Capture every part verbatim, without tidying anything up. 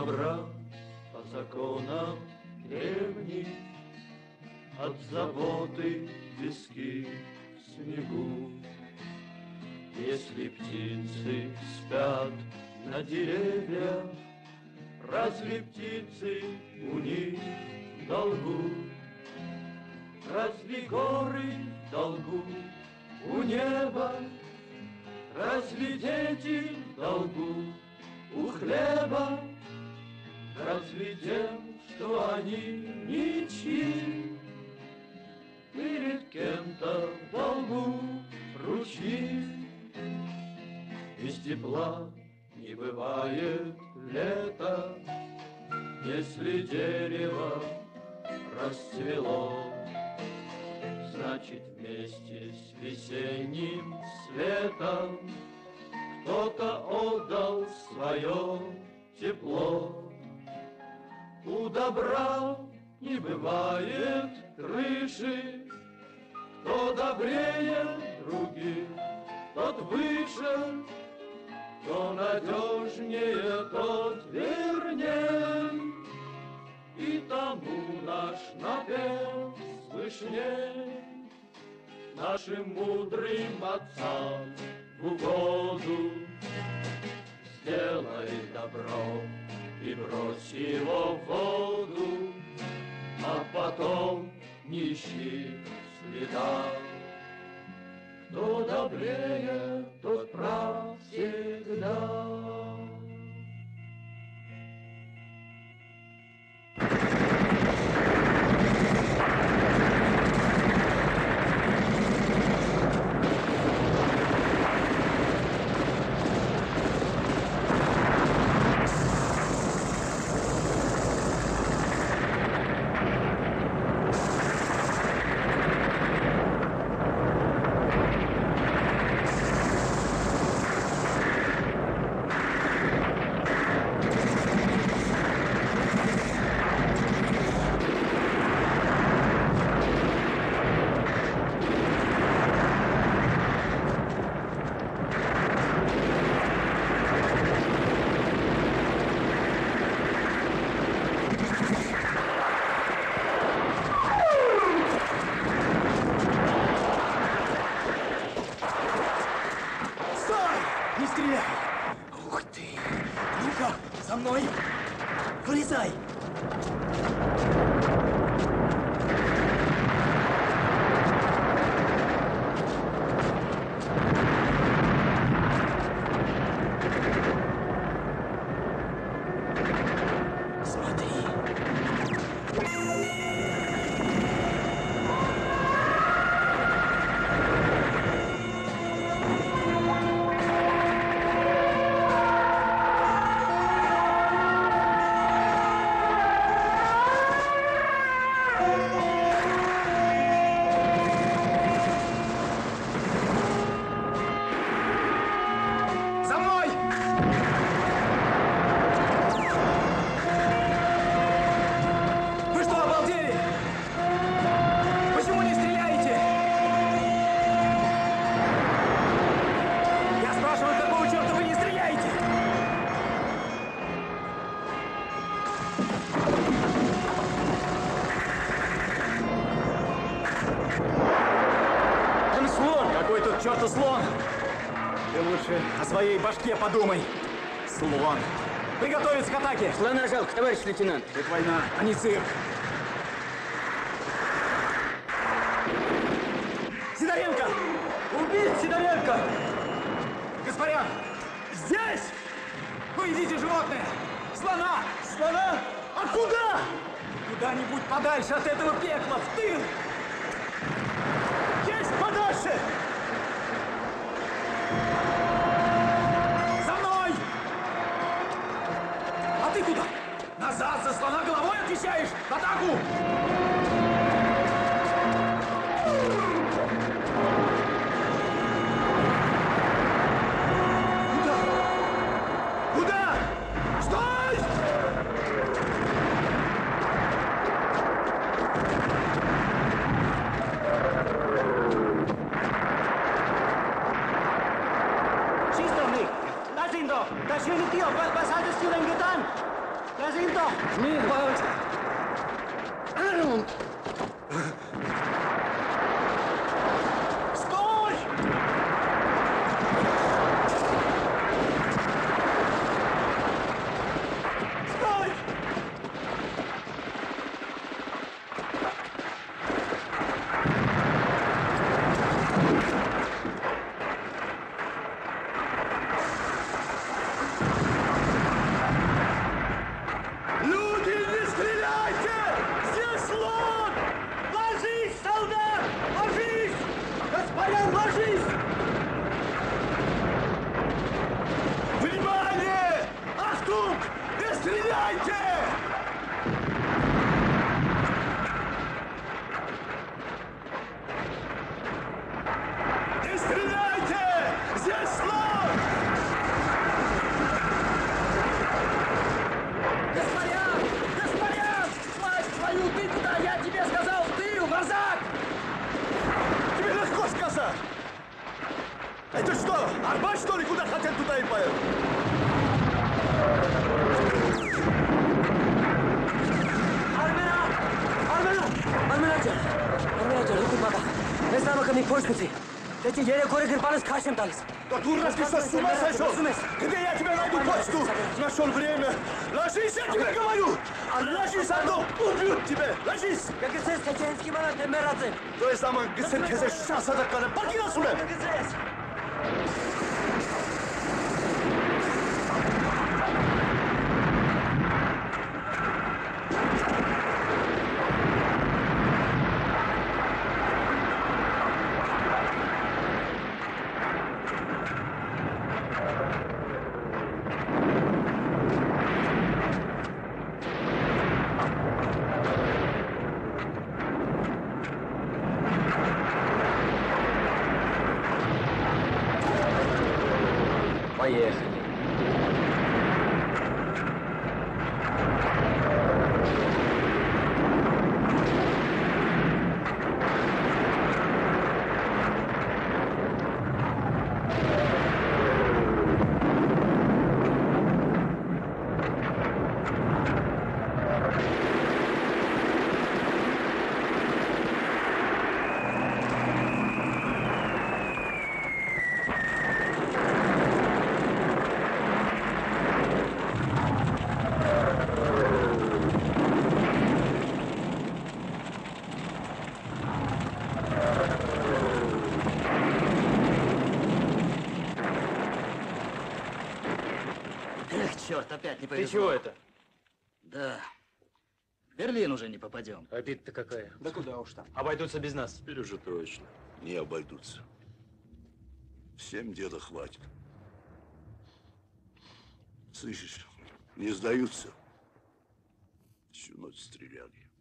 добра по законам древних, от заботы виски в снегу. Если птицы спят на деревьях, разве птицы у них в долгу? Разве горы в долгу у неба? Разве дети в долгу у хлеба? Разве тем, что они ничьи, перед кем-то в долгу ручьи? Без тепла не бывает лета, если дерево расцвело. Значит, вместе с весенним светом кто-то отдал свое тепло. У добра не бывает крыши, кто добрее других, тот выше, кто надежнее, тот верней. И тому наш напев слышней, нашим мудрым отцам в угоду. Сделай добро и брось его в воду, а потом не ищи следа. Кто добрее, тот прав всегда. Чёртов слон! Ты лучше о своей башке подумай. Слон. Приготовиться к атаке! Слона жалко, товарищ лейтенант. Это война, а не цирк. Сидоренко! Убить Сидоренко! Гаспарян! Здесь! Поведите животное! Слона! Слона! А куда? Куда-нибудь подальше от этого пекла, в тыл! Есть подальше! За мной! А ты куда? Назад, за слона головой отвечаешь! В атаку! Куда? Куда? Стой! Das schöne Tier, was, was hattest du denn getan? Что? Жми, давай. Стой! Стой! Люди, не стреляйте! Здесь слон! Ложись, солдат! Ложись! Господин, ложись! Внимание! Ахтунг! Не стреляйте! Не стреляйте! Здесь слон! Господин! Господин! Мать твою, ты куда? Я тебе сказал, ты, Варзак! Тебе легко сказать! Это что, Арбат, что ли, куда хотел, туда и поехал? Almenat! Almenat! Almenatcan! Almenatcan, lütfen baba. Ne zaman kami poşketi? Эти еле горы грибались кашем дались. Да дурак, ты что, с ума сошел? Где я тебе найду почту? Нашел время. Ложись, я тебе говорю! Ложись, а то убьют тебя! Ложись! Как и здесь, каченский манат, температура. То есть самое, где ты сейчас атакана? Покинь отсюда! Как и здесь. Поехали. Черт, опять не Ты повезло. чего это? Да. В Берлин уже не попадем. Обид-то какая. Да куда уж там. Обойдутся без нас. Теперь уже точно. Не обойдутся. Всем деда хватит. Слышишь, не сдаются. Всю ночь стреляли.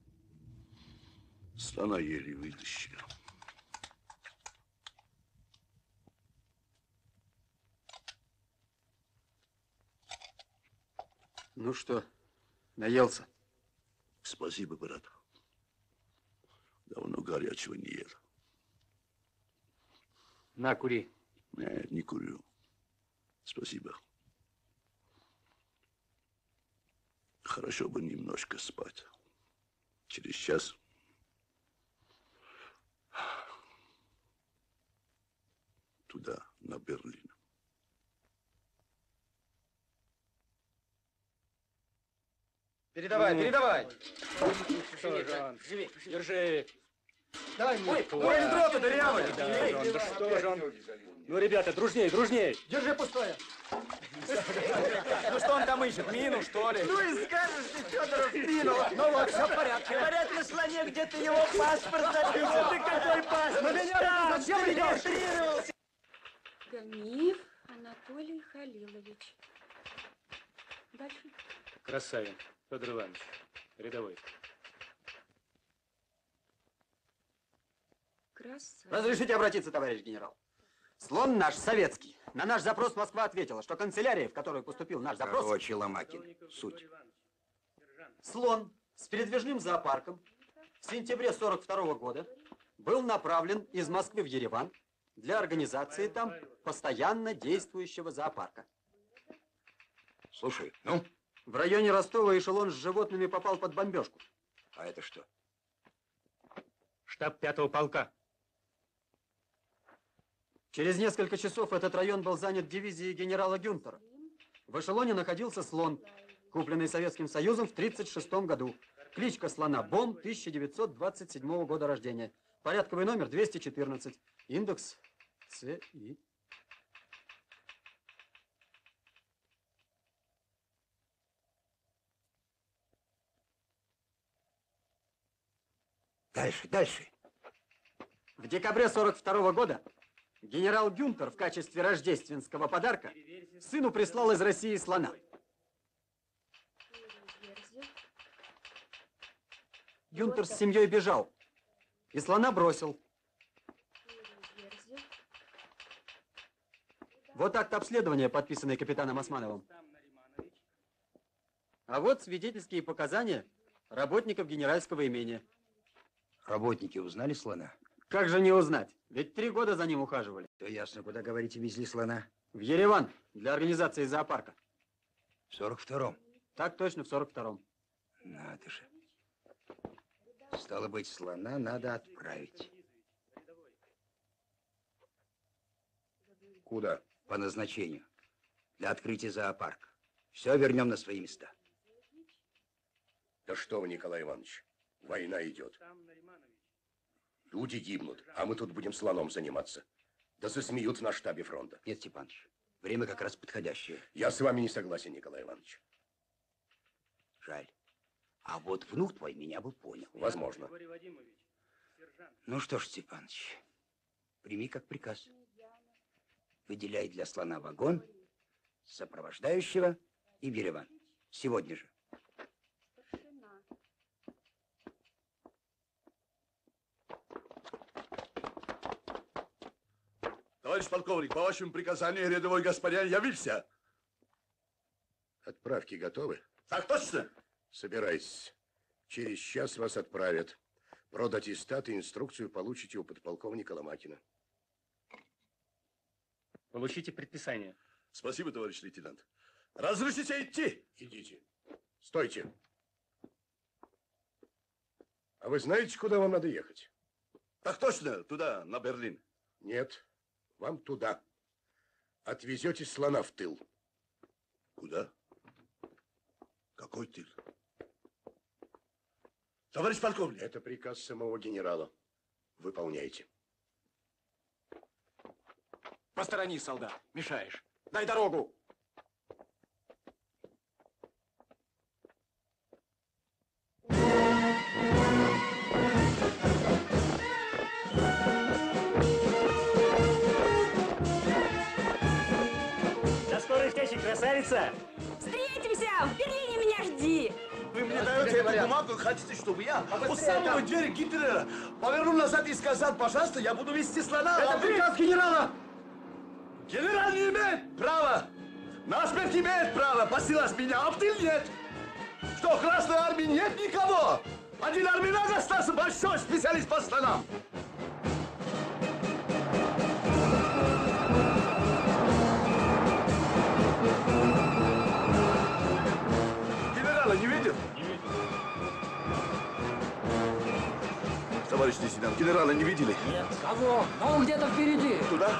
Страна еле вытащила. Ну что, наелся? Спасибо, брат. Давно горячего не ел. На, кури. Нет, не курю. Спасибо. Хорошо бы немножко спать. Через час туда, на Берлин. Передавай, передавай. Живи, держи. Дай мне. Ой, ой, ведро-то дырявое. Да, да что же он? Ну, ребята, дружней, дружней. Держи пустое. Ну что он там ищет? Мину, что ли? Ну и скажешь ты, Федоров, мину. Ну вот, все в порядке. Говорят, на слоне где-то его паспорт запился. Ты какой паспорт? На меня ты зачем идешь? Регистрировался. Ганиев Анатолий Халилович. Дальше. Красавин. Федор Иванович. Рядовой. Красавец. Разрешите обратиться, товарищ генерал. Слон наш советский. На наш запрос Москва ответила, что канцелярия, в которую поступил наш запрос... Короче, Ломакин, суть. Слон с передвижным зоопарком в сентябре сорок второго года был направлен из Москвы в Ереван для организации там постоянно действующего зоопарка. Слушай, ну? В районе Ростова эшелон с животными попал под бомбежку. А это что? Штаб пятого полка. Через несколько часов этот район был занят дивизией генерала Гюнтера. В эшелоне находился слон, купленный Советским Союзом в тридцать шестом году. Кличка слона Бом, тысяча девятьсот двадцать седьмого года рождения. Порядковый номер двести четырнадцать. Индекс ЦИ. Дальше, дальше. В декабре сорок второго года генерал Гюнтер в качестве рождественского подарка сыну прислал из России слона. Гюнтер с семьей бежал и слона бросил. Вот акт обследования, подписанный капитаном Османовым. А вот свидетельские показания работников генеральского имения. Работники узнали слона? Как же не узнать? Ведь три года за ним ухаживали. То ясно, куда, говорите, везли слона? В Ереван для организации зоопарка. В сорок втором. Так точно, в сорок втором. Надо же. Стало быть, слона надо отправить. Куда? По назначению. Для открытия зоопарка. Все вернем на свои места. Да что вы, Николай Иванович, война идет. Люди гибнут, а мы тут будем слоном заниматься. Да засмеют на штабе фронта. Нет, Степаныч, время как раз подходящее. Я с вами не согласен, Николай Иванович. Жаль. А вот внук твой меня бы понял. Возможно. Ну что ж, Степаныч, прими как приказ. Выделяй для слона вагон, сопровождающего и в Ереван. Сегодня же. Товарищ полковник, по вашему приказанию рядовой господин явился. Отправки готовы? Так точно. Собирайтесь. Через час вас отправят. Продаттестат и инструкцию получите у подполковника Ломакина. Получите предписание. Спасибо, товарищ лейтенант. Разрешите идти? Идите. Стойте. А вы знаете, куда вам надо ехать? Так точно, туда, на Берлин. Нет, вам туда. Отвезете слона в тыл. Куда? Какой тыл? Товарищ полковник. Это приказ самого генерала. Выполняйте. Посторонись, солдат, мешаешь. Дай дорогу. До скорой встречи, красавица! Встретимся! В Берлине меня жди! Вы мне даете эту бумагу, хотите, чтобы я у самого двери Гитлера повернул назад и сказал, пожалуйста, я буду вести слона. Это приказ генерала! Генерал не имеет права! На смерть имеет право посылать меня, а в тыл нет! Что, в Красной армии нет никого? Один арминаг остался большой специалист по слонам! Генерала не видел? Не видел. Товарищ лейтенант, генерала не видели? Нет. Кого? А он где-то впереди. Туда?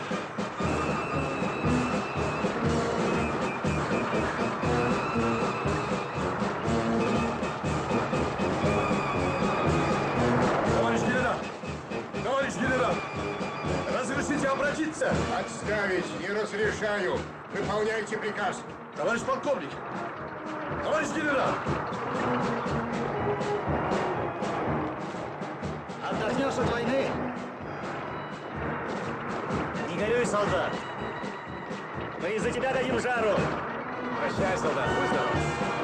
Товарищ генерал! Товарищ генерал! Разрешите обратиться? Отставить! Не разрешаю! Выполняйте приказ! Товарищ полковник! Товарищ генерал! Отдохнешь от войны? Не горюй, солдат. Мы из-за тебя дадим жару. Прощай, солдат, будь здоров.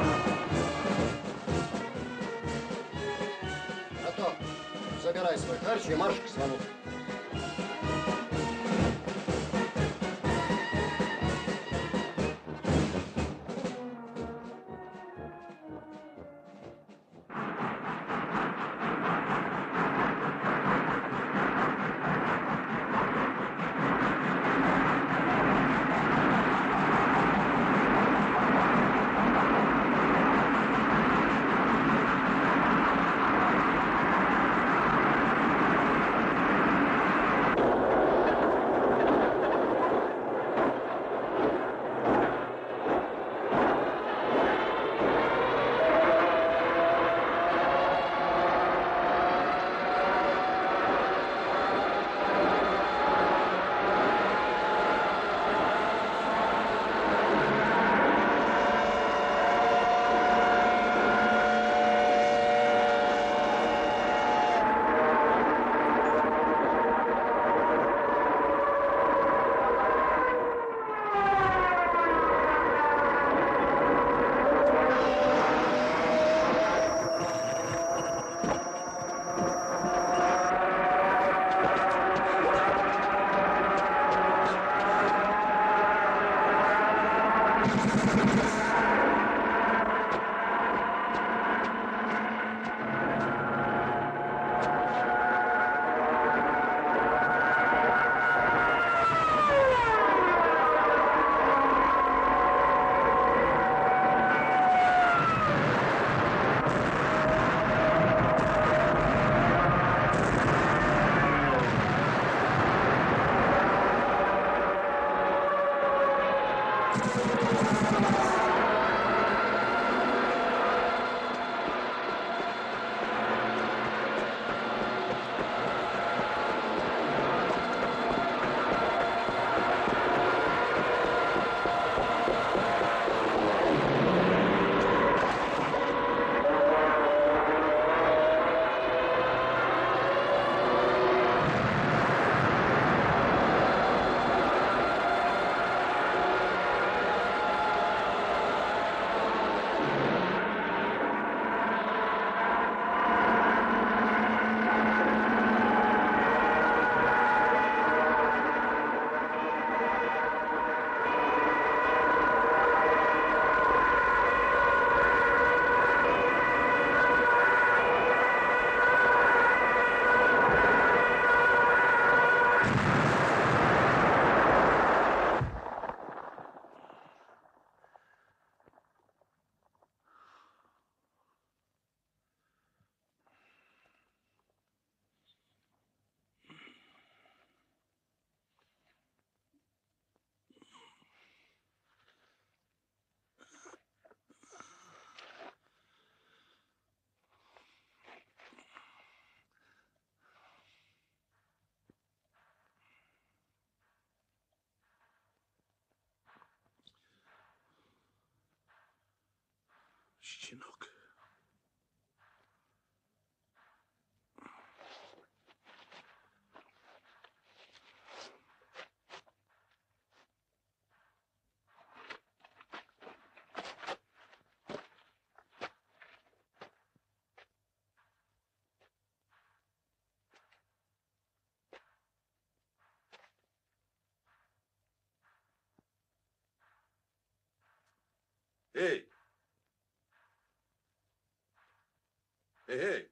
Готов! Забирай свой харч и марш к слону. щенок. Эй! Эй, эй!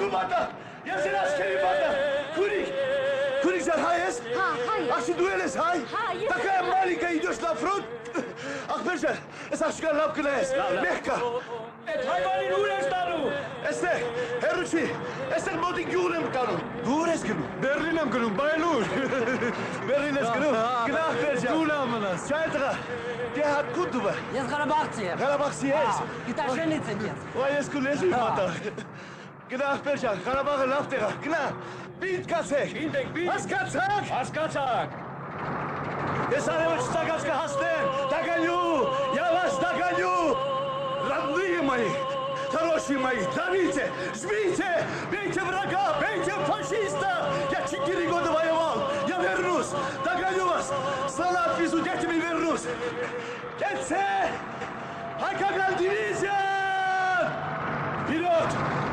Rumata! Я же раз Керимата! Курик! Курик Зархаес? Ах, ты дуэлес, хай? Такая маленькая идешь на фронт? Ах, Берджа, es ашкар лапкнес, мягко. Hayvani Nunes Danu! Este, Heruchi, este modik Jurem Danu. Dures genug. Berlinem genug, Baylur. Berlines genug. Gnach, Berджа. Dunamanas. Чайтра, der hat Kutuba. Есть Гарабахтия. Гарабахтия есть. И та женится нет. Ой, есть кулежи, мата. Gnach, Berджа, Гарабаха лафтера. Gnach, бит кацек. Бинтек, бит! Аскацак! Аскацак! Я сам стаканска хастен. Догоню! Я вас догоню! Родные мои! Хорошие мои, давите, жмите, бейте врага, бейте фашиста! Я четыре года воевал, я вернусь, догоню вас, слона отвезу, детям и вернусь. Кетсе! Айкаган дивизия! Вперед!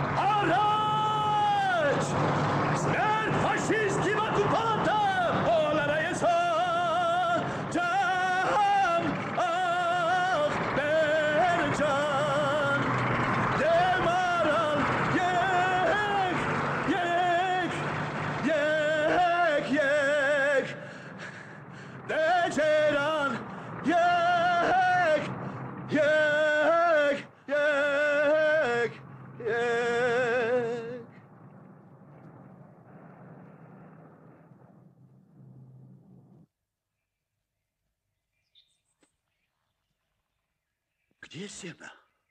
Арать! Смерть фашистским оккупантам! Ола Раеса! Джам! Ах, Берджан! Демарал! Ек! Ек! Ек! Ек! Деджеран! Ек! Ек! Ек! Ек! Где сено?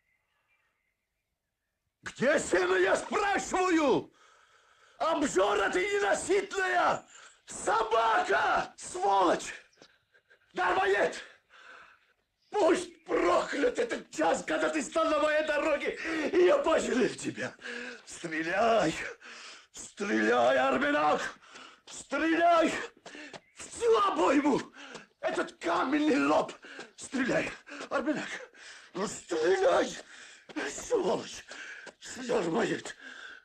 Где сено, я спрашиваю? Обжора ты ненасытная! Собака! Сволочь! Дармоед! Пусть проклят этот час, когда ты стал на моей дороге, и я пожалею тебя. Стреляй! Стреляй, Арменак! Стреляй! Всю обойму! Этот каменный лоб! Стреляй, Арменак! Ну, стреляй! Сволочь! Дармоед!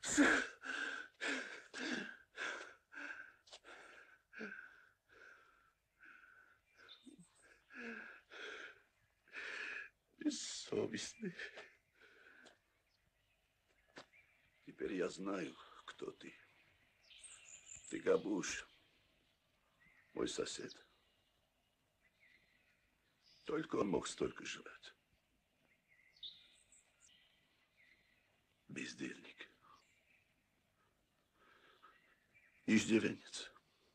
Бессовестный. Теперь я знаю, кто ты. Ты Габуш, мой сосед. Только он мог столько жрать. Бездельник. Иждивенец.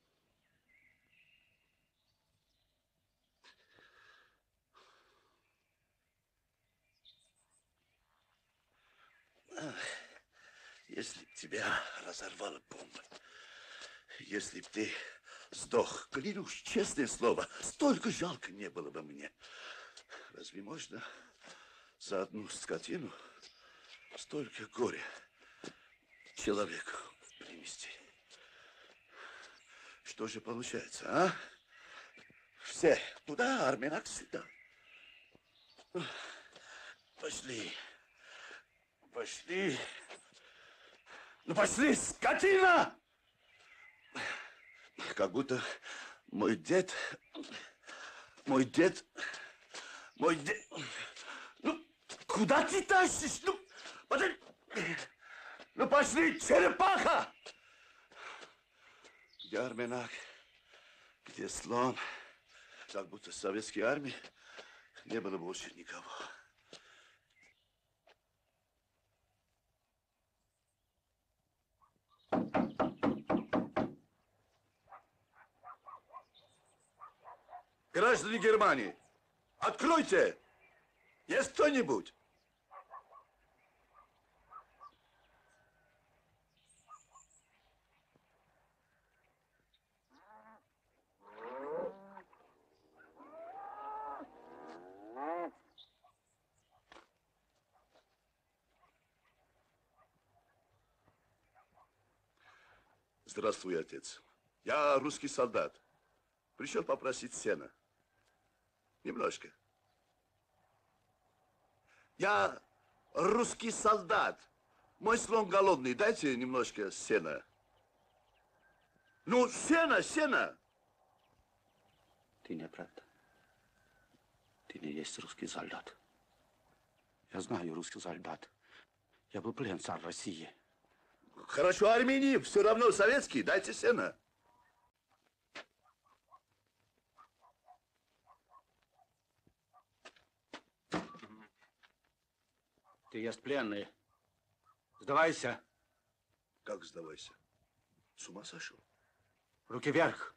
Если б тебя разорвала бомба, если б ты сдох, клянусь, честное слово, столько жалко не было бы мне. Разве можно за одну скотину столько горя человеку принести? Что же получается, а? Все туда, Арменак сюда. Пошли. Пошли. Ну пошли, скотина! Как будто мой дед, мой дед, мой дед... Ну, куда ты тащишь? Ну, подожди. Ну, пошли, черепаха! Где Арменак? Где слон? Как будто в советской армии не было больше никого. Граждане Германии, откройте! Есть кто-нибудь? Здравствуй, отец. Я русский солдат. Пришел попросить сена. Немножко. Я русский солдат. Мой слон голодный. Дайте немножко сена. Ну, сена, сена! Ты не брат. Ты не есть русский солдат. Я знаю русский солдат. Я был пленцар России. Хорошо, Армении, все равно советские, дайте сено. Ты есть пленный. Сдавайся. Как сдавайся? С ума сошел? Руки вверх.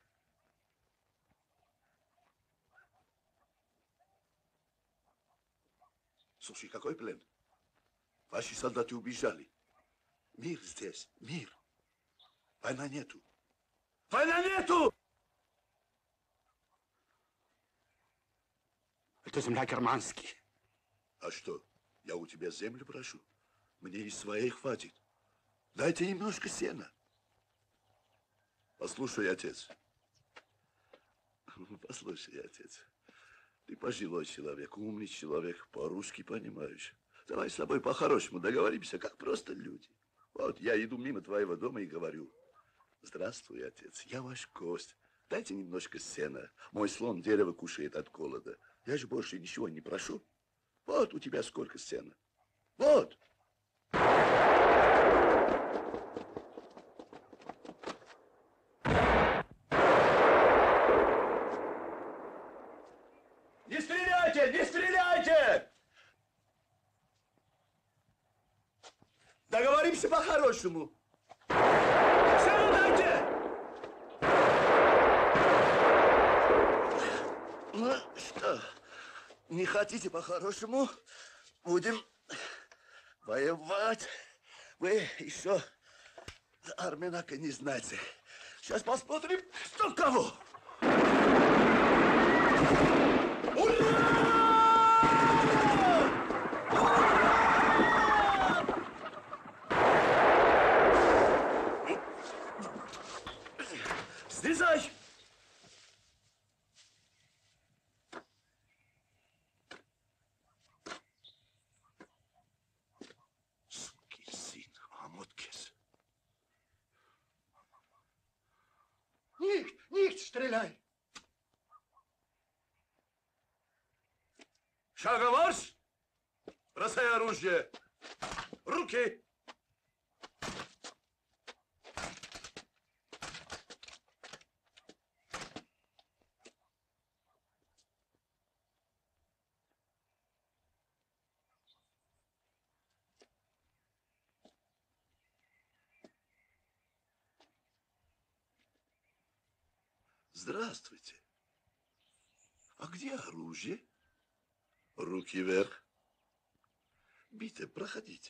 Слушай, какой плен? Ваши солдаты убежали. Мир здесь, мир. Война нету. Война нету! Это земля германская. А что, я у тебя землю прошу? Мне и своей хватит. Дайте немножко сена. Послушай, отец. Послушай, отец. Ты пожилой человек, умный человек, по-русски понимаешь. Давай с тобой по-хорошему договоримся, как просто люди. Вот я иду мимо твоего дома и говорю: здравствуй, отец, я ваш гость. Дайте немножко сена. Мой слон дерево кушает от голода. Я же больше ничего не прошу. Вот у тебя сколько сена. Вот. Не стреляйте! Не стреляйте! Договоримся по-хорошему. Сено дайте! Ну что, не хотите по-хорошему? Будем воевать. Вы еще Арменака не знаете. Сейчас посмотрим, кто кого. Слезай! Сукин сын, Амоткес. Nicht, nicht, стреляй! Шаговарс! Бросай оружие! Руки! Здравствуйте. А где оружие? Руки вверх. Бите, проходите.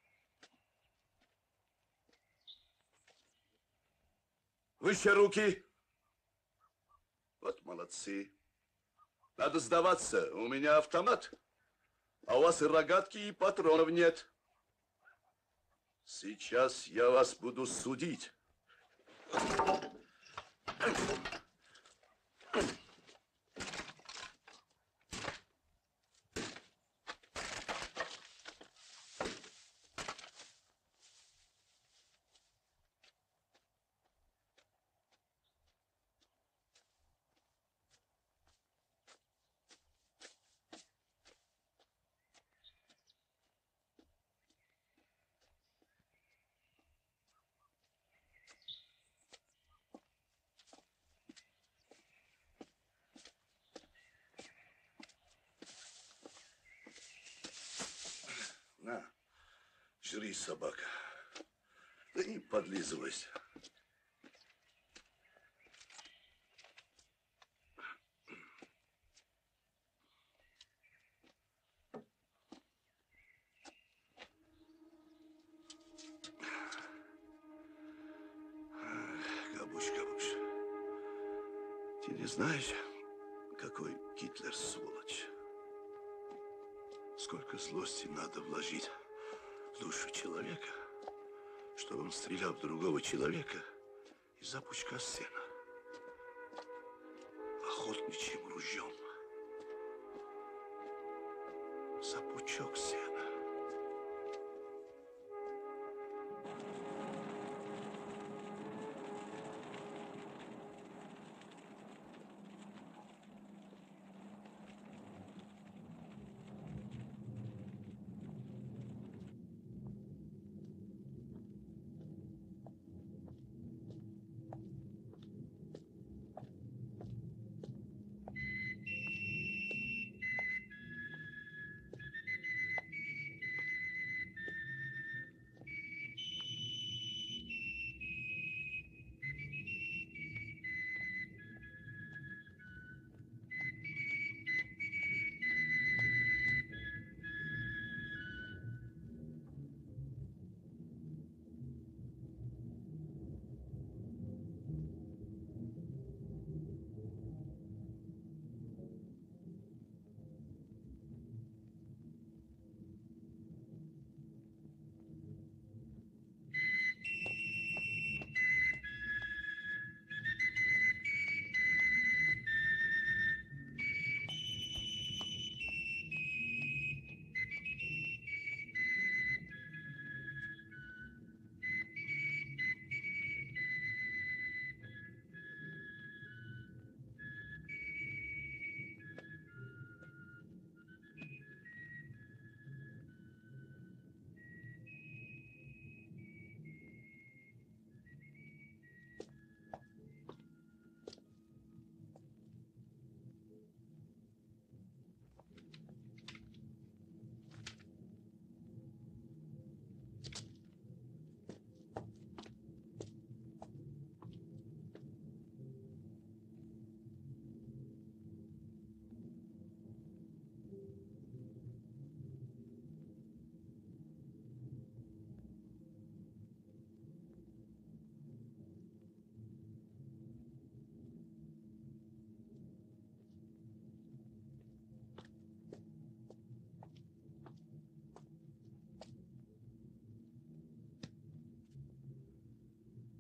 Выше руки. Вот молодцы. Надо сдаваться. У меня автомат. А у вас и рогатки, и патронов нет. Сейчас я вас буду судить. На, жри, собака. Да не подлизывайся. Габуш, Габуш, ты не знаешь, какой Гитлер сволочь? Сколько злости надо вложить в душу человека, чтобы он стрелял в другого человека из-за пучка сена, охотничьим ружьем, за пучок сена.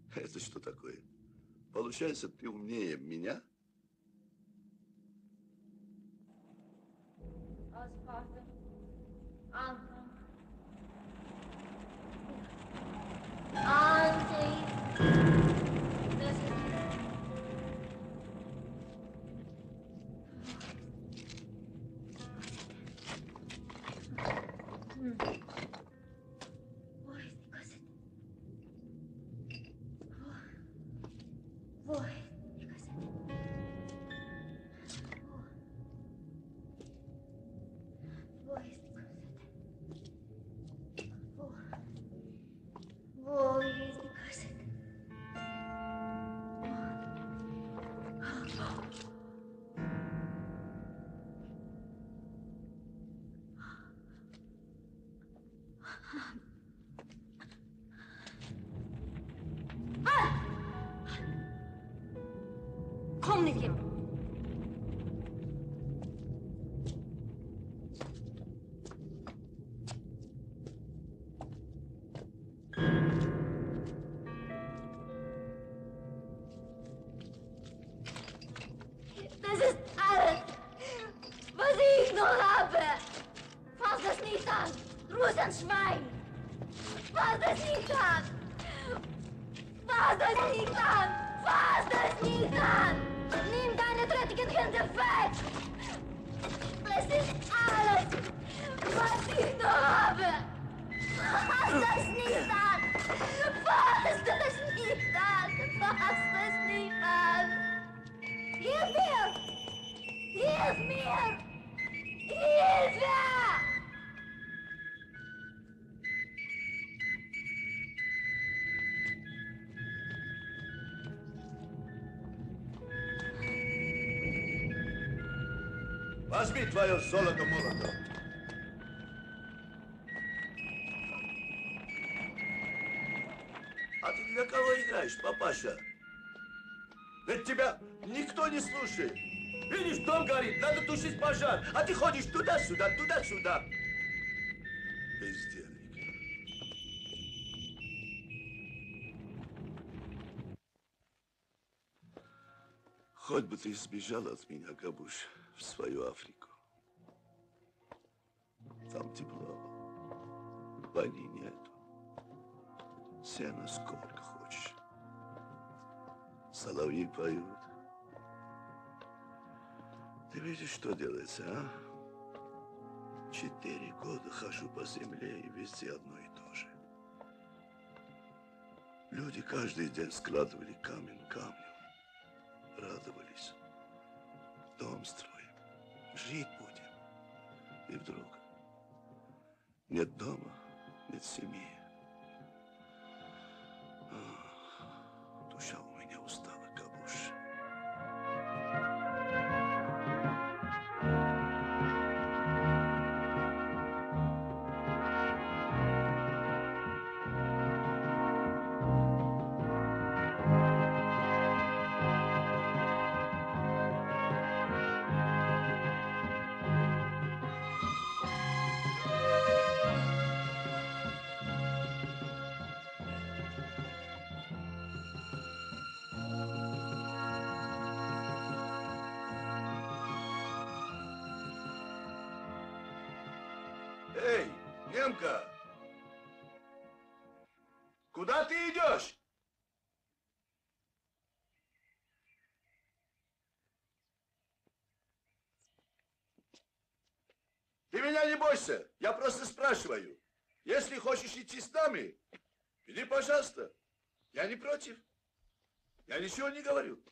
Это что такое? Получается, ты умнее меня? комнате. Das ist alles, was ich noch habe. Fass das nicht an, Russenschwein. Fass das nicht an. Fass das nicht an. Fass das nicht an. Nimm deine dreckigen Hände weg. Das ist alles, was ich noch habe. Fass das nicht an. Fass das nicht an. Fass das nicht an. Hilf mir! Hilf mir! Hilfe! Возьми твое золото, молото. А ты для кого играешь, папаша? Ведь тебя никто не слушает. Видишь, дом горит, надо тушить пожар, а ты ходишь туда-сюда, туда-сюда. Бездельник. Хоть бы ты сбежал от меня, Габуш, в свою Африку. Там тепло, войны нету. Сена сколько хочешь. Соловьи поют. Ты видишь, что делается, а? Четыре года хожу по земле, и везде одно и то же. Люди каждый день складывали камень к камню. Радовались. Дом строим. Жить будем. И вдруг нет дома, нет семьи. Ах, душа у меня устала, Габуш. Эй, немка! Куда ты идешь? Ты меня не бойся, я просто спрашиваю. Если хочешь идти с нами, иди, пожалуйста. Я не против. Я ничего не говорю.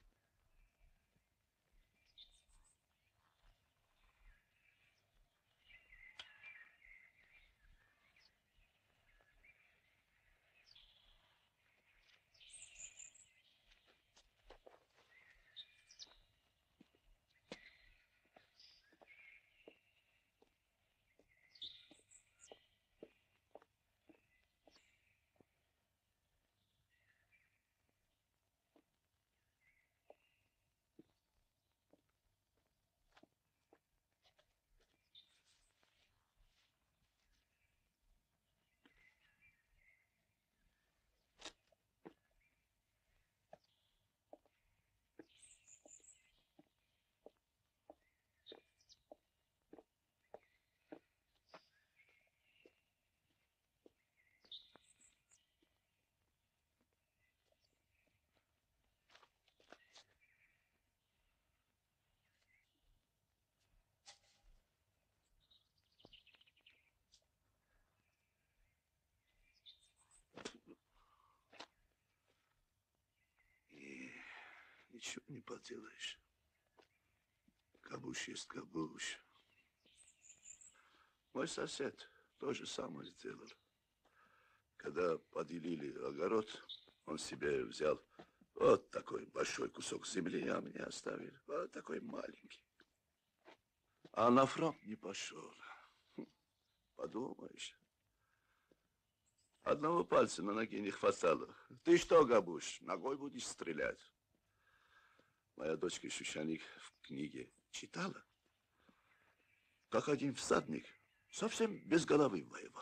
Ничего не поделаешь. Кабуш есть кабуш. Мой сосед то же самое сделал. Когда поделили огород, он себе взял вот такой большой кусок земли, а мне оставил вот такой маленький. А на фронт не пошел. Подумаешь. Одного пальца на ноге не хватало. Ты что, Габуш, ногой будешь стрелять? Моя дочка Шушаник в книге читала, как один всадник совсем без головы воевал.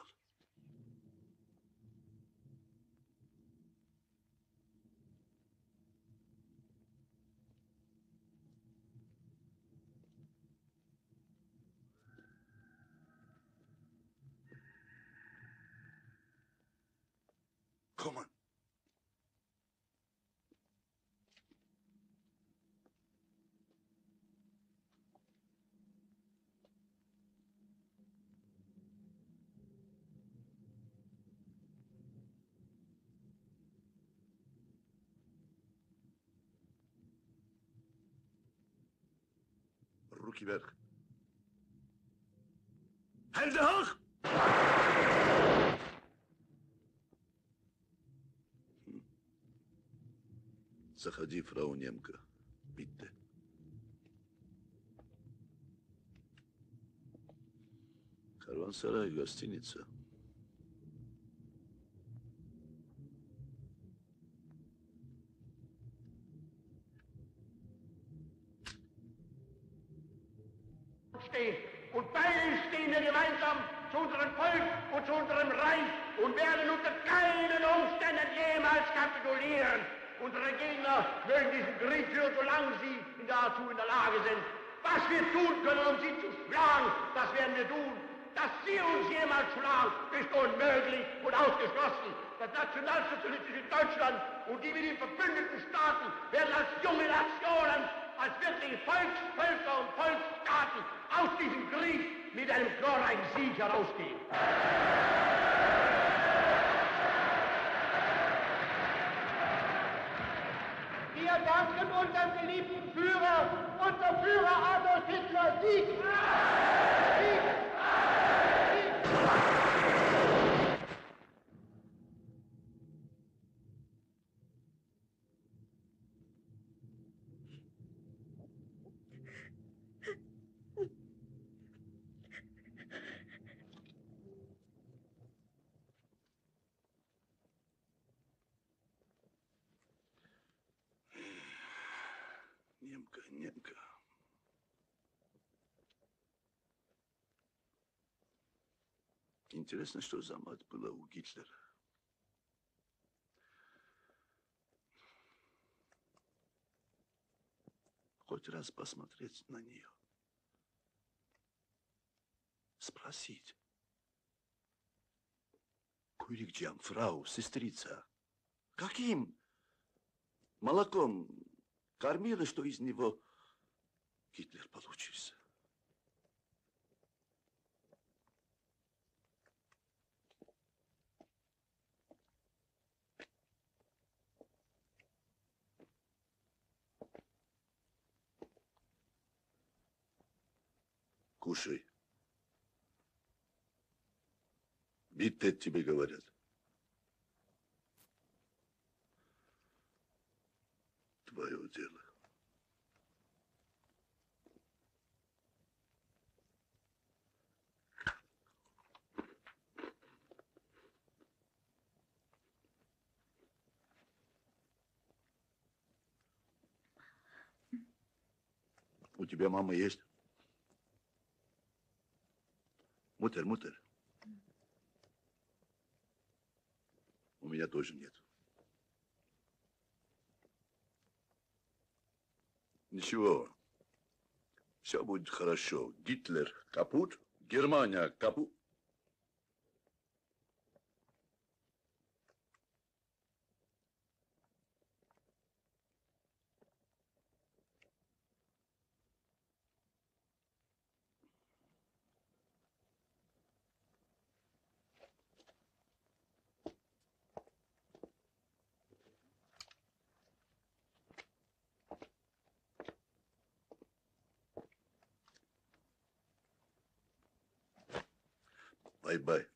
Come on. Руки вверх. Hände hoch! Заходи, фрау немка. Bitte. Карван-сарай, гостиница. Und beide stehen wir gemeinsam zu unserem Volk und zu unserem Reich und werden unter keinen Umständen jemals kapitulieren. Unsere Gegner mögen diesen Krieg führen, solange sie dazu in der Lage sind. Was wir tun können, um sie zu schlagen, das werden wir tun. Dass sie uns jemals schlagen, ist unmöglich und ausgeschlossen. Das nationalsozialistische Deutschland und die mit den verbündeten Staaten werden als junge Nationen, als wirkliche Volksvölker und Volksstaaten aus diesem Krieg mit einem glorreichen Sieg herausgehen. Wir danken unserem geliebten Führer, unserem Führer Adolf Hitler, Sieg! Sieg! Sieg! Немка, немка. Интересно, что за мать была у Гитлера. Хоть раз посмотреть на нее. Спросить. Курикджам, фрау, сестрица, каким молоком кормила, что из него Гитлер получился? Кушай. Битте тебе говорят. Твое дело. У тебя мама есть? Мутер, мутер. У меня тоже нет. Ничего. Все будет хорошо. Гитлер капут, Германия капут. Бай-бай.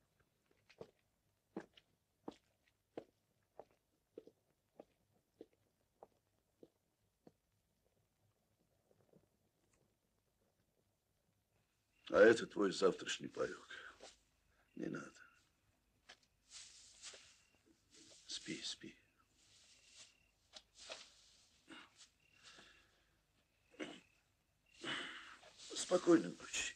А это твой завтрашний паёк. Не надо. Спи, спи. Спокойной ночи.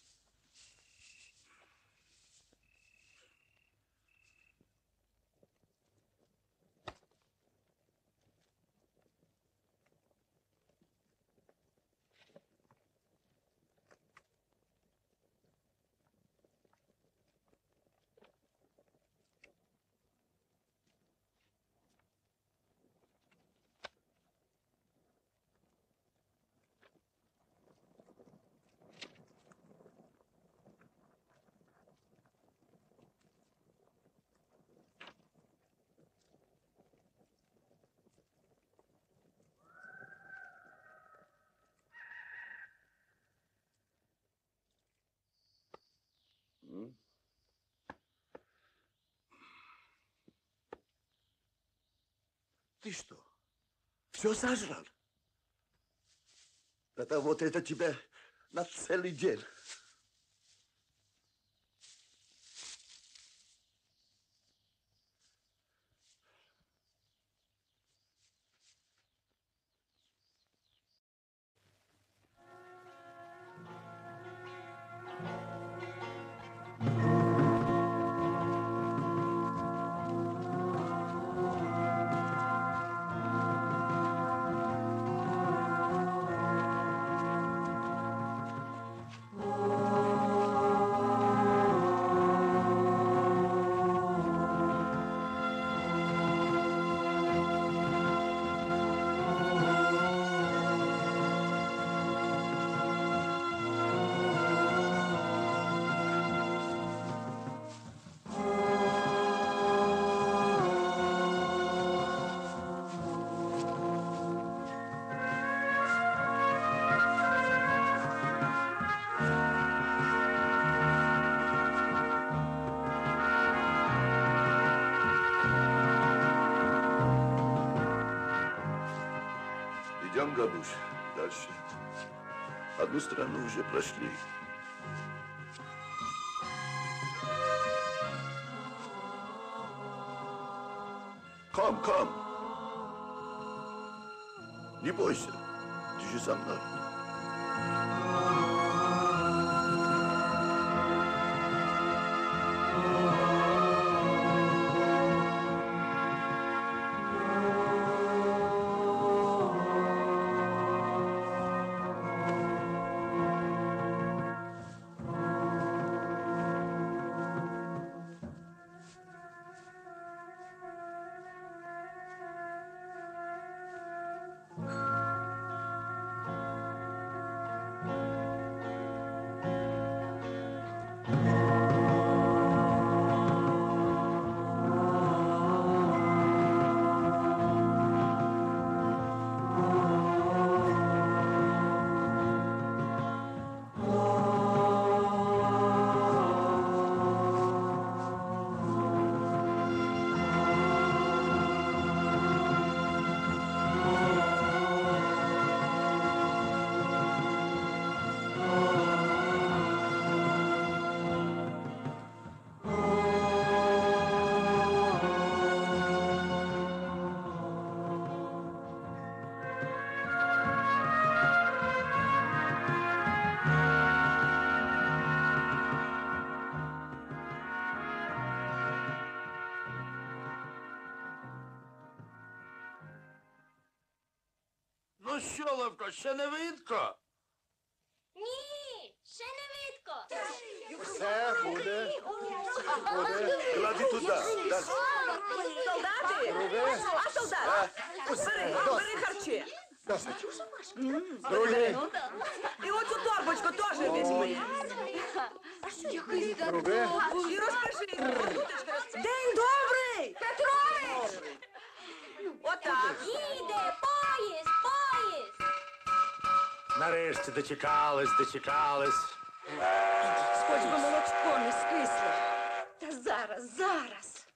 Ты что, все сожрал? Это вот это тебя на целый день. Идем, Габуш, дальше. Одну страну уже прошли. Ком, ком. Не бойся, ты же со мной. Ну, Щоловко, ще не видко? Ні, ще не видко. Все буде. Буде. Клади туди. Далі. Солдати! Друге. А, солдат! Бери, бери харчі. Друге. І оцю торбочку теж візьми. Друге. І розпиши. День добрий! Петрович! Отак. Їде поїзд, поїзд. Нарешті дочекались, дочекались. Хоч би молочко не скисло. Зараз.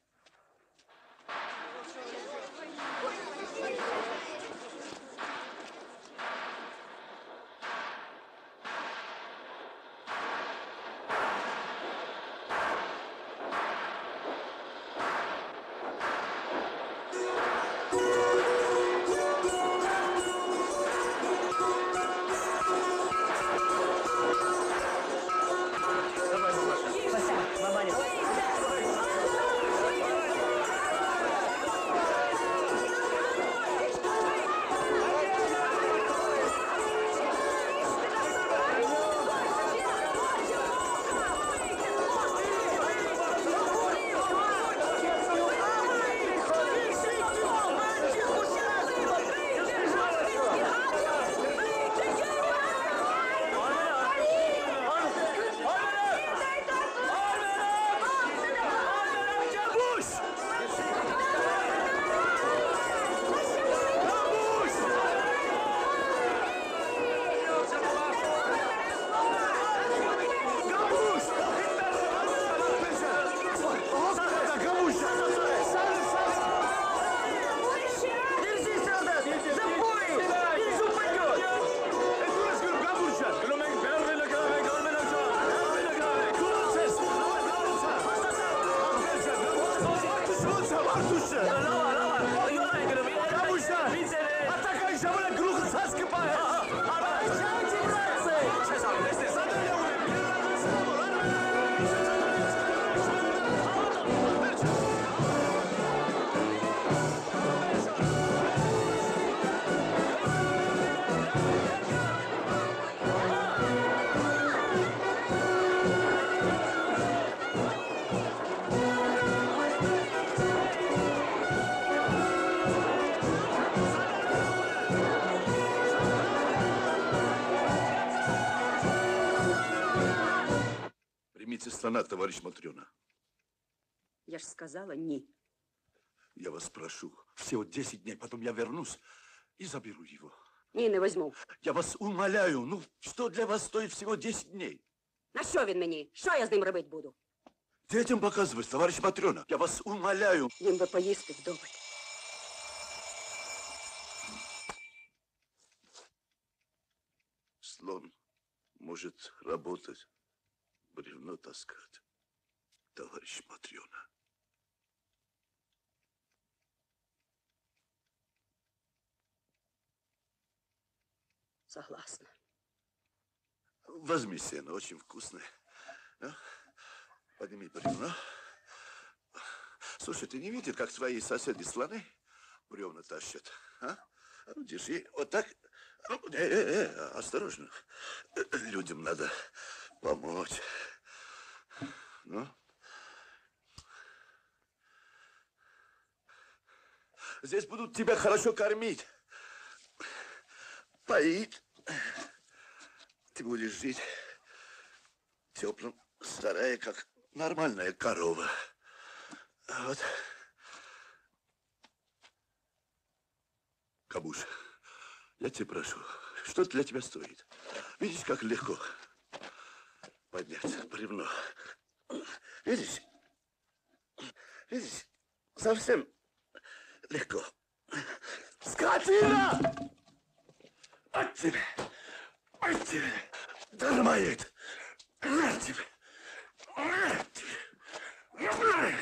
Слона, товарищ Матрена. Я ж сказала ні. Я вас прошу, всего десять дней, потом я вернусь и заберу его. Ні, не возьму. Я вас умоляю, ну, что для вас стоит всего десять дней? На що він мені? Що я з ним робити буду? Детям показывать, товарищ Матрена. Я вас умоляю. Їм би поїсти вдома. Слон может работать, бревно таскать, товарищ Матрена. Согласна. Возьми сено, очень вкусное. А? Подними бревно. Слушай, ты не видел, как твои соседи слоны бревна тащат? А? Ну, держи, вот так. Э, э, э, осторожно. Людям надо помочь. Ну? Здесь будут тебя хорошо кормить, поить. Ты будешь жить в теплом сарае, как нормальная корова. Вот. Кабуш, я тебя прошу, что это для тебя стоит? Видишь, как легко поднять бревно? Видишь? Видишь? Совсем легко. Скотина! От тебя! От тебя! Дармоед! От тебя! От тебя!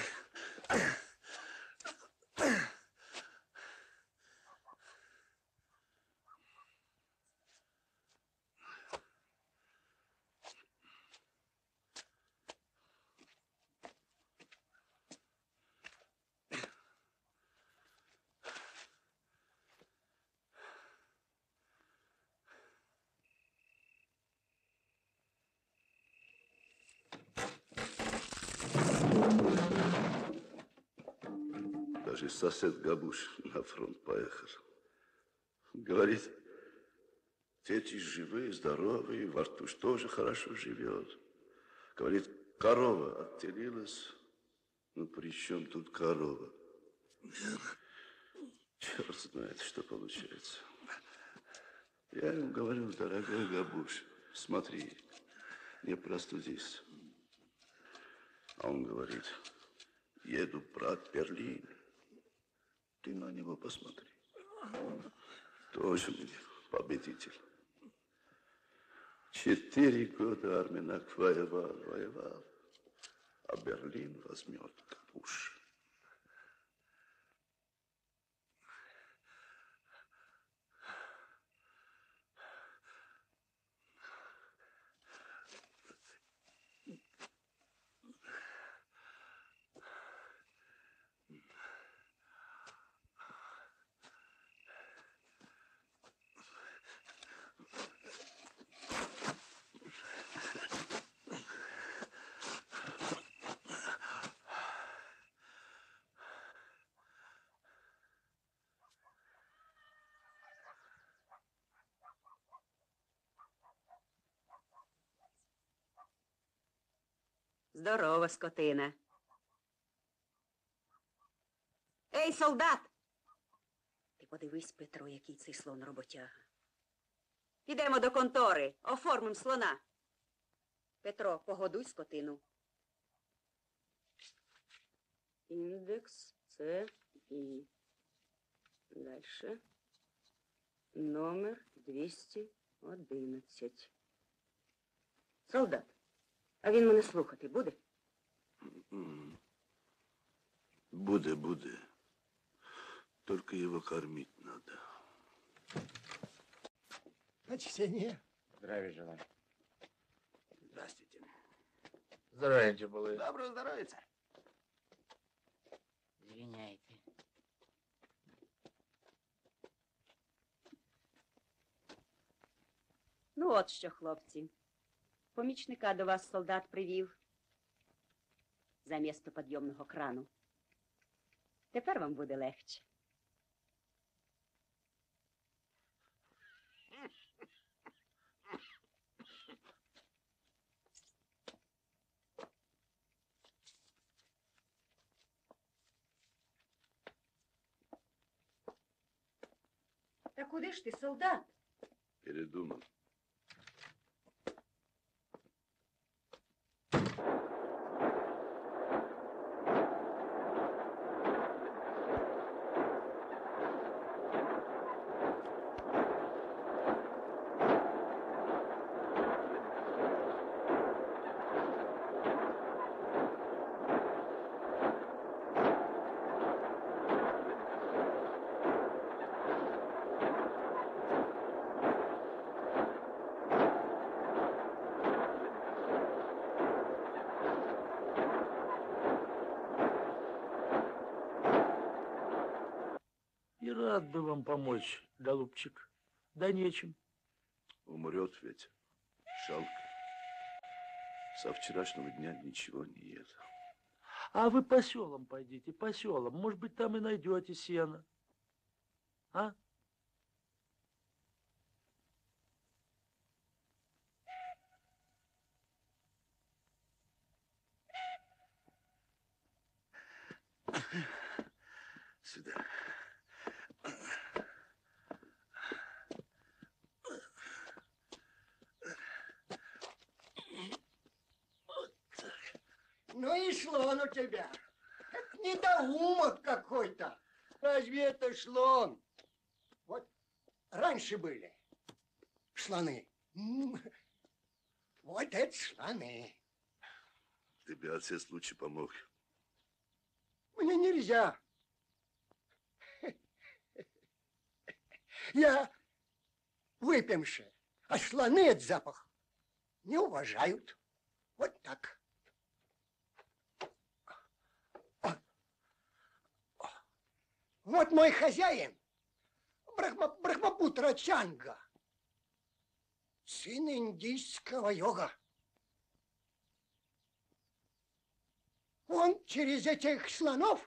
Даже сосед Габуш на фронт поехал. Говорит, дети живые, здоровые, во рту тоже хорошо живет. Говорит, корова отделилась. Ну, при чем тут корова? Черт знает, что получается. Я ему говорю, дорогой Габуш, смотри, не простудись. А он говорит, Еду, брат, в Берлин. Ты на него посмотри. Тоже мне победитель. Четыре года Арменак воевал, воевал. А Берлин возьмет Капуш. Здорова, скотина. Ей, солдат! Ти подивись, Петро, який цей слон роботяга. Підемо до контори, оформимо слона. Петро, погодуй скотину. Індекс Це І. Дальше. Номер двісті одинадцять. Солдат, а він мене слухати буде? Буде, буде. Только его кормить надо. Почтение. Здравия желаю. Здравствуйте. Здравствуйте, были. Добро здоровиться. Извиняйте. Ну от що, хлопці. Помічника до вас солдат привів за місто підйомного крану. Тепер вам буде легче. Та куди ж ти, солдат? Передумал. И рад бы вам помочь, голубчик. Да нечем. Умрет ведь. Жалко. Со вчерашнего дня ничего не ел. А вы по селам пойдите, по селам. Может быть, там и найдете сено. А? Сюда. Ну и слон у тебя. Это недоумок какой-то. Разве это слон? Вот раньше были слоны. М, Вот это слоны. Тебе отец лучше помог. Мне нельзя. Я выпьемши, а слоны этот запах не уважают. Вот так. Вот мой хозяин, Брахма, Брахмапутра Чанга, сын индийского йога. Он через этих слонов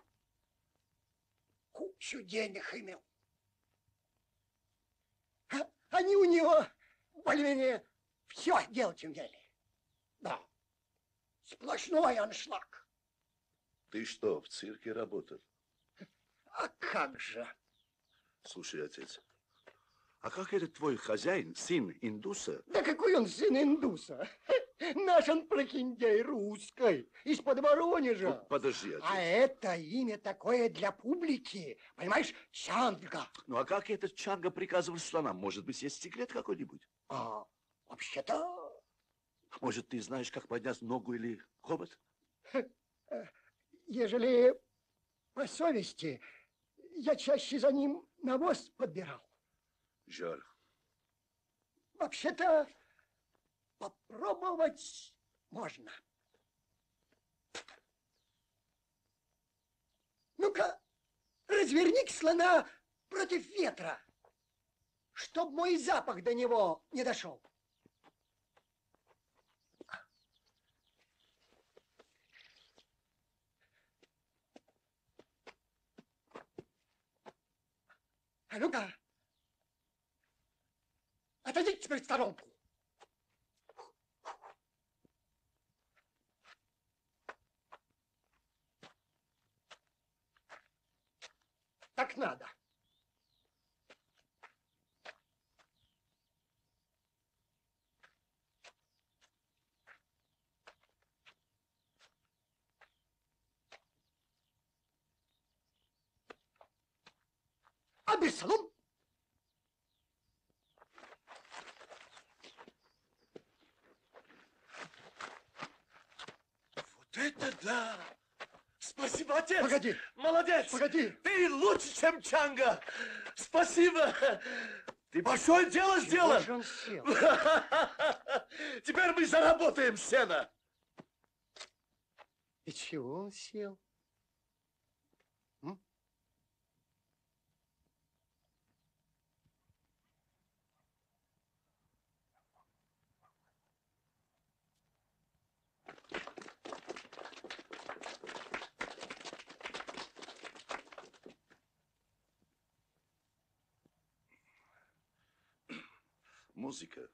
кучу денег имел. А они у него более-менее все делать умели. Да, сплошной аншлаг. Ты что, в цирке работал? А как же? Слушай, отец, а как этот твой хозяин, сын индуса? Да какой он сын индуса? Наш он прохиндей русской, из-под Воронежа. Ну, подожди. Отец. А это имя такое для публики, понимаешь, Чанга. Ну, а как этот Чанга приказывал слонам? Может быть, есть секрет какой-нибудь? А, вообще-то... Может, ты знаешь, как поднять ногу или хобот? Ежели по совести, я чаще за ним навоз подбирал. Жаль. Вообще-то попробовать можно. Ну-ка, разверни слона против ветра, чтоб мой запах до него не дошел. А ну-ка, отойди теперь в сторонку. Так надо. Абессалом. Вот это да! Спасибо, отец! Погоди! Молодец! Погоди! Ты лучше, чем Чанга! Спасибо! Ты большое дело сделал! Чего же он сел? Теперь мы заработаем сено! И чего он сел? М? Музыка.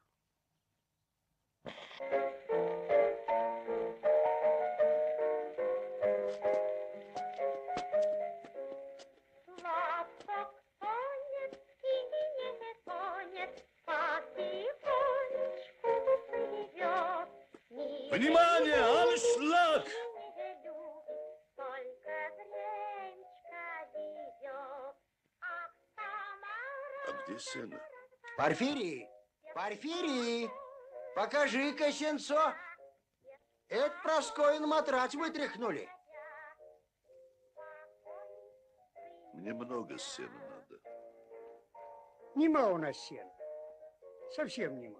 Внимание! Аншлаг! А где сено? Порфирий! Порфирий! Покажи-ка сенцо! Это Проскоин матрац вытряхнули. Мне много сена надо. Нема у нас сена. Совсем нема.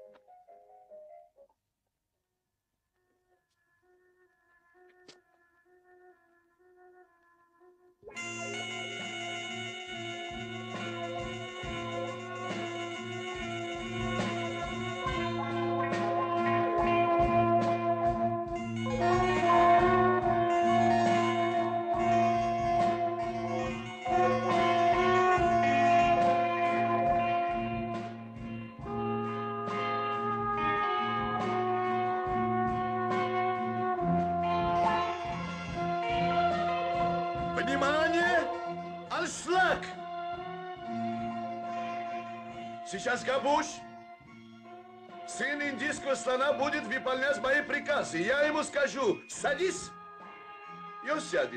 Сейчас Габуш, сын индийского слона, будет выполнять мои приказы. Я ему скажу, садись, и он сядет.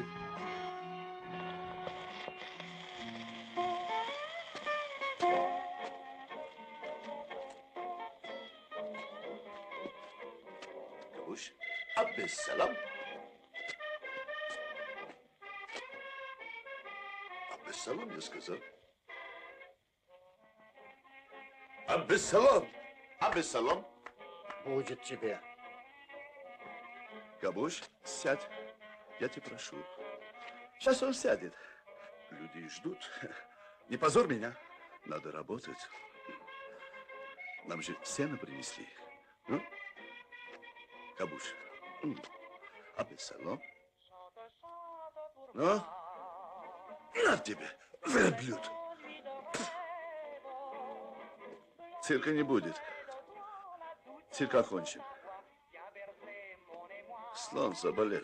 Габуш, абессалам. Абессалам, я сказал. Абессалам! Абессалам! Будет тебе. Габуш, сядь. Я тебя прошу. Сейчас он сядет. Люди ждут. Не позорь меня. Надо работать. Нам же сено принесли. Ну? Габуш. Абессалам. Ну? На тебе, верблюд. Цирка не будет. Цирк окончен. Слон заболел.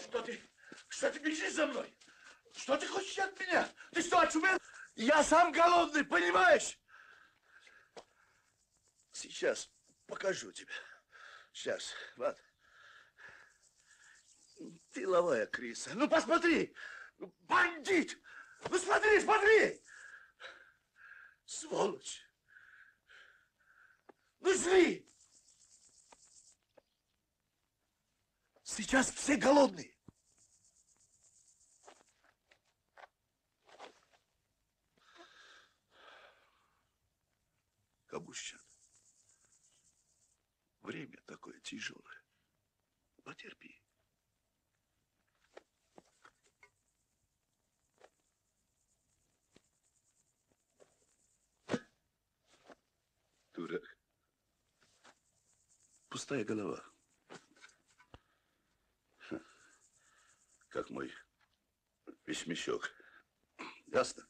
Что ты, что ты бежишь за мной? Что ты хочешь от меня? Ты что, очумел? Я сам голодный, понимаешь? Сейчас покажу тебе. Сейчас, вот. Тыловая крыса. Ну, посмотри! Бандит! Ну, смотри, смотри! Сволочь! Ну, жри! Сейчас все голодные. Кабущан, время такое тяжелое. Потерпи. Дурак. Пустая голова. Как мой вещмешок. Ясно?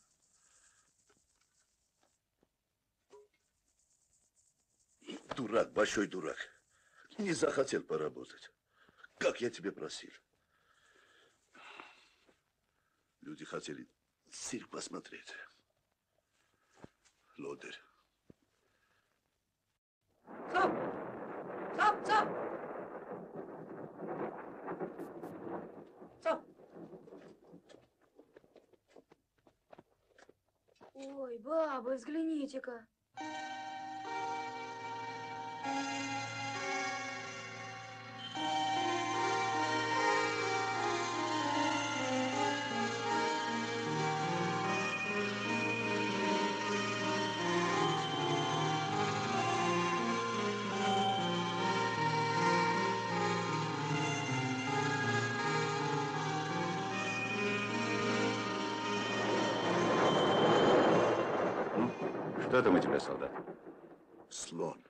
Дурак, большой дурак. Не захотел поработать. Как я тебе просил. Люди хотели цирк посмотреть. Лодырь. Стоп! Стоп, стоп! Стоп! Ой, баба, взгляните-ка. Что там у тебя, солдат? Слон.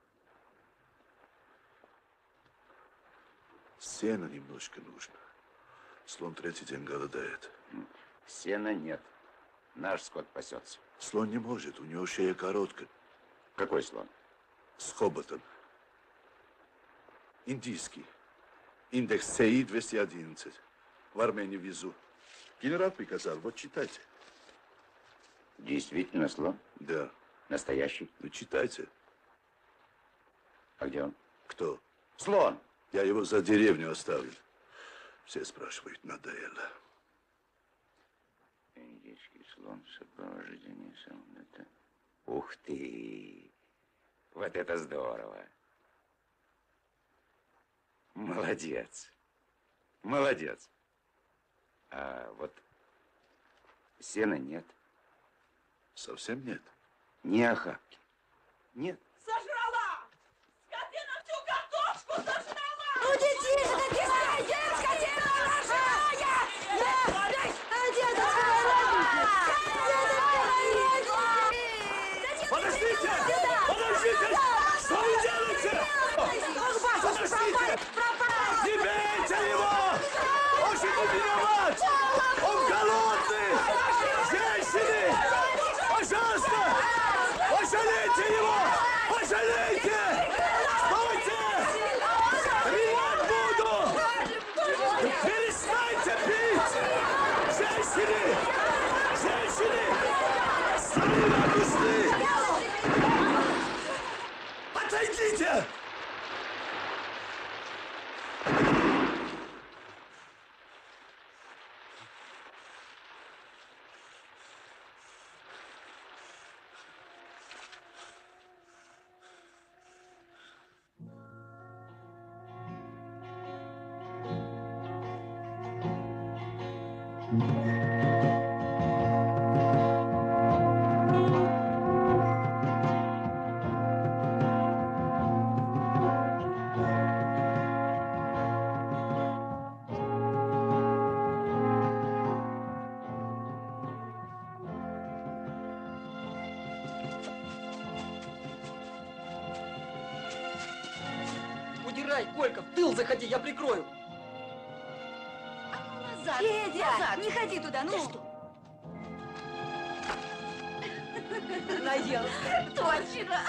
Сена немножко нужно. Слон третий день голодает. Сена нет. Наш скот пасется. Слон не может, у него шея короткая. Какой слон? С хоботом. Индийский. Индекс ЦИ двести одиннадцать. В Армении везу. Генерал приказал, вот читайте. Действительно слон? Да. Настоящий? Ну, читайте. А где он? Кто? Слон. Я его за деревню оставил. Все спрашивают, надоело. Индийский слон в сопровождении солдата. Ух ты! Вот это здорово! Молодец! Молодец! А вот сена нет. Совсем нет? Ни охапки. Нет. Сожрала! Скотина всю картошку сожрала! Ну, детей же таки знаете, скотина рожая! Да, да, дедушка, Подождите! Подождите! Что вы делаете? Подождите! Не бейте его! Он же не виноват! Он голодный! Женщины! Пожалуйста! Пожалейте его! Пожалейте! Стойте! Стрелять буду! Перестаньте пить! Женщины! Женщины! Сами радостны! Отойдите! Удирай, Колька, в тыл заходи, я прикрою. Назад! Федя, назад. Не ходи туда, ну! Ты что? Наелся. Точно!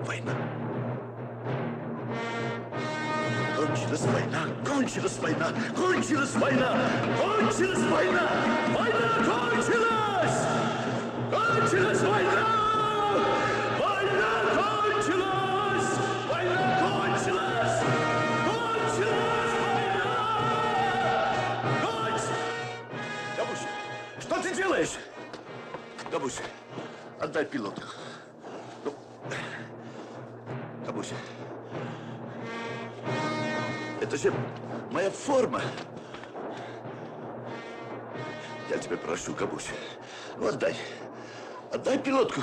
Война. Кончилась война, кончилась война, кончилась война, кончилась война, война кончилась! Кончилась война! Война кончилась! Война кончилась! Кончилась война! Кончилась! Габусь, что ты делаешь? Габусь, отдай пилотку. Ну, Габусь. Это же моя форма. Я тебя прошу, Габусь. Ну, отдай. Отдай пилотку.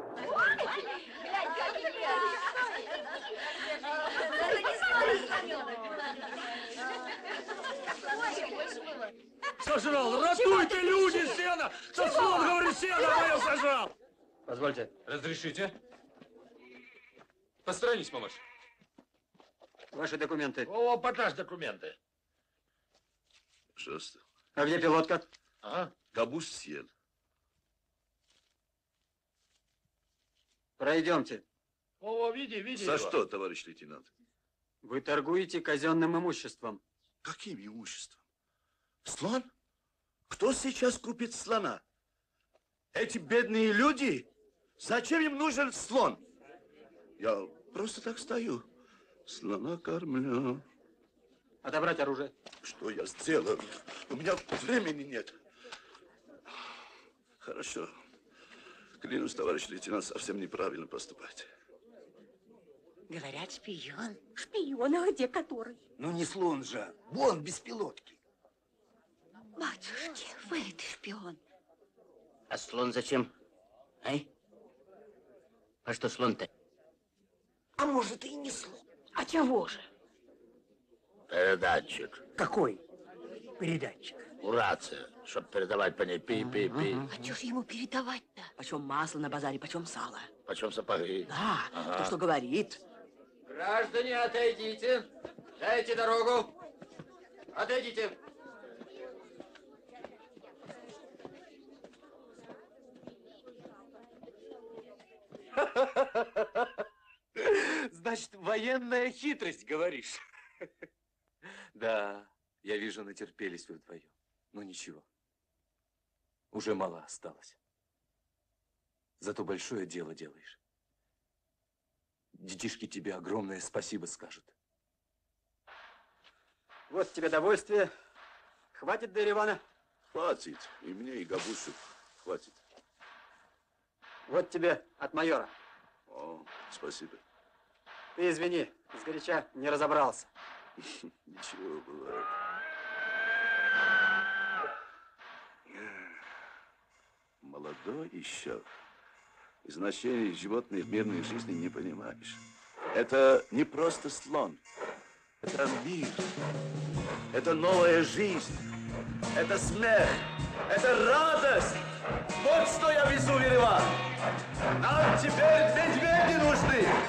Сожрал! Ратуйте, люди, сено! Что слон говорит, сено мое сожрал! Позвольте. Разрешите? Посторонись, мамаш. Ваши документы. О, покажи документы. Пожалуйста. А где пилотка? Ага. Габусь съел. Пройдемте. О, види, види. За что, товарищ лейтенант? Вы торгуете казенным имуществом. Каким имуществом? Слон? Кто сейчас купит слона? Эти бедные люди? Зачем им нужен слон? Я просто так стою. Слона кормлю. Отобрать оружие. Что я сделал? У меня времени нет. Хорошо. Клянусь, товарищ лейтенант, совсем неправильно поступать. Говорят, шпион. Шпион, а где который? Ну не слон же. Вон, без пилотки. Батюшки, вы ты шпион. А слон зачем? Ай? А что слон-то? А может, и не слон. А чего же? Передатчик. Какой передатчик? Рация, чтобы передавать по ней пи-пи-пи. А что ж ему передавать-то? Почем масло на базаре, почем сало? Почем сапоги? Да, Ага. то, что говорит. Граждане, отойдите. Дайте дорогу. Отойдите. Значит, военная хитрость, говоришь? Да, я вижу, натерпелись вы вдвоем. Но ничего, уже мало осталось. Зато большое дело делаешь. Детишки тебе огромное спасибо скажут. Вот тебе довольствие. Хватит, Дарья Ивановна? Хватит. И мне, и Габусю хватит. Вот тебе от майора. О, спасибо. Ты извини, сгоряча не разобрался. Ничего, бывает. Молодой еще. И значения животных в мирной жизни не понимаешь. Это не просто слон. Это мир. Это новая жизнь. Это смех. Это радость. Вот что я везу в Ереван. Нам теперь медведи нужны.